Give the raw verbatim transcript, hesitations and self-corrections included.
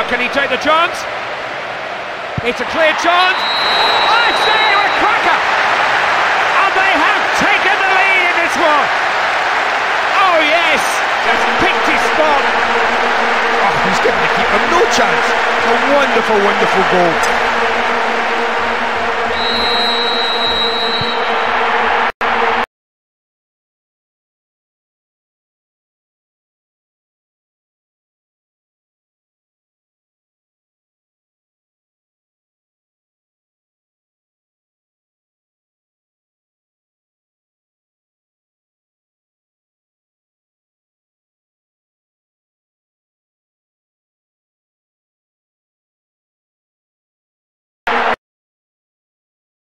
can he take the chance? It's a clear chance. Oh, it's there, a cracker! And they have taken the lead in this one. Oh yes, just picked his spot. Oh, he's giving the keeper no chance. A wonderful, wonderful goal.